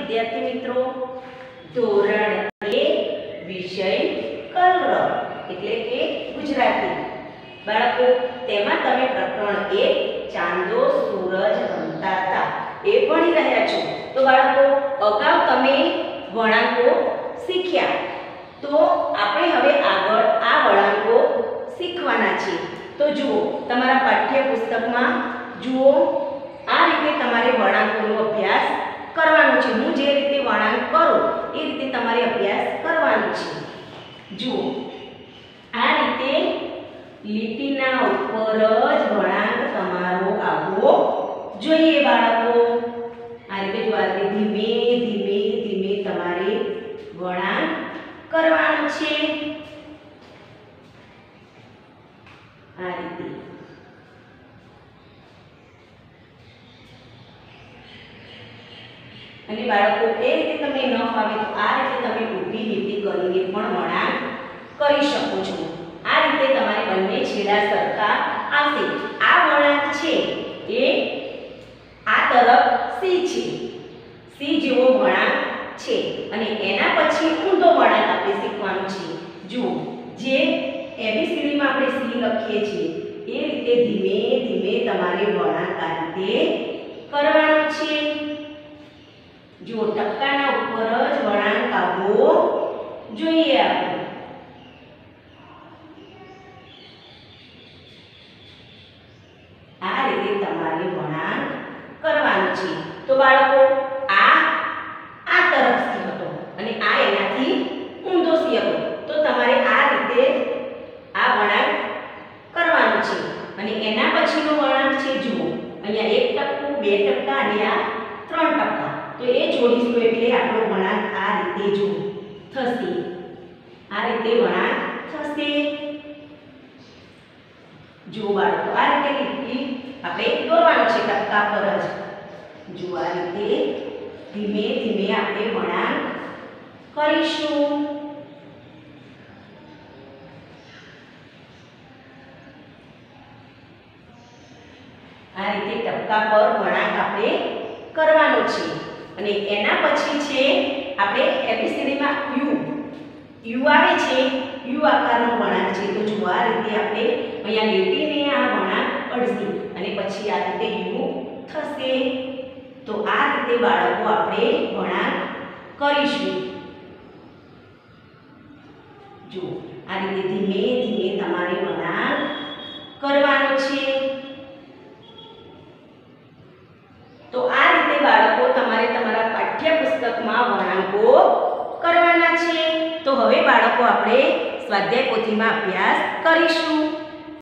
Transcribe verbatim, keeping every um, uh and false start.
વિદ્યાર્થી મિત્રો, ધોરણ એક વિષય કલરવ એટલે કે ગુજરાતી. બાળકો, તેમાં તમે પ્રકરણ એક ચાંદો સૂરજ રમતા હતા એ ભણી રહ્યા છો. તો બાળકો, અગાઉ તમે વળાંકો શીખ્યા, તો આપણે હવે આગળ આ વળાંકો શીખવાના છે. તો જુઓ, તમારા પાઠ્યપુસ્તકમાં જુઓ, આ રીતે તમારે વળાંકોનો અભ્યાસ કરવાનો છે. હું જે રીતે વળાંક કરું એ રીતે તમારે અભ્યાસ કરવાનો છે. જુઓ, આ રીતે લીટીના ઉપર જ વળાંક તમારો આવવો જોઈએ બાળકો. આ રીતે જો આ રીતે ધીમે ધીમે ધીમે તમારે વળાંક કરવાનું છે. આ રીતે અને બાળકો, એ રીતે તમને ન ફાવે તો આ રીતે તમે ઊભી લીટી કરીને પણ વળાંક કરી શકો છો. આ રીતે તમારે બંને છેડા સરખા આવશે. આ વળાંક છે એ આ તરફ સી છે, સી જેવો વળાંક છે અને એના પછી ઊંધો વળાંક આપણે શીખવાનું છે. જુઓ, જે એબીસીડીમાં આપણે સી લખીએ છીએ એ રીતે ધીમે ધીમે તમારે વળાંક આ રીતે કરવાનો છે. જુઓ, ટપકાના ઉપર જ વળાંક આવવો જોઈએ આપણે. આ રીતે તમારે વળાંક કરવાનું છે. તો બાળકો, આ આ તરફ સી હતો અને આ એનાથી ઊંધો સી હતો, તો તમારે આ રીતે આ વળાંક કરવાનું છે. અને એના પછીનો વળાંક છે, જુઓ, અહીંયા એક ટપકું, બે ટપકા અને આ ત્રણ ટપકા. તો એ જોડીશું એટલે આપણો વળાંક આ રીતે જો થશે. આ રીતે વળાંક થશે. જુઓ બાળકો, આ રીતે લીટી આપણે દોરવાનું છે ટપકા પર જ. જુઓ, આ રીતે ધીમે ધીમે આપણે વળાંક કરીશું. આ રીતે ટપકા પર વળાંક આપણે કરવાનો છે. અને એના પછી છે આપણે એબીસીડીમાં યુ યુ આવે છે, યુ આકારનો વળાંક છે. તો જો આ રીતે આપણે અહીંયા લીટીને આ વળાંક અડશે અને પછી આ રીતે યુ થશે. તો આ રીતે બાળકો આપણે વળાંક કરીશું. જો આ રીતે ધીમે ધીમે તમારે વળાંક કરવાનો છે. તો આ રીતે બાળકો તમારે તમારા પાઠ્યપુસ્તકમાં વળાંકો કરવાના છે. તો હવે બાળકો આપણે સ્વાધ્યાય પોથીમાં અભ્યાસ કરીશું.